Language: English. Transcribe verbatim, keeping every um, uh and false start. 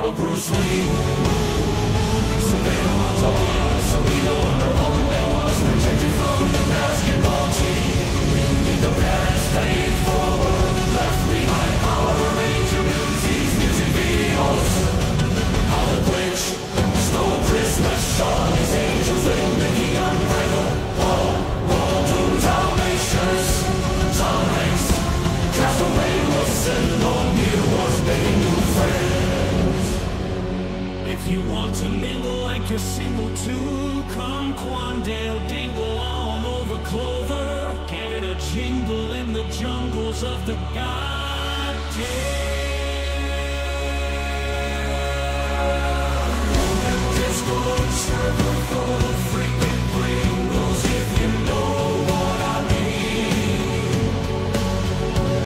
Bruce Lee. So they don't want to be, so we know her all there was rejected from the basketball team. The parents paid forward, left behind Power Ranger movies, music videos. Olive Bridge, Snow Christmas, Charlie's Angels, and Mickey Unbreakable. All, all two Dalmatians, Tom Hanks, Castaway Wilson, Oatmeal was making new friends. If you want to mingle like you're single too, come Quandale, Dingle, all over Clover. Get a jingle in the jungles of the goddamn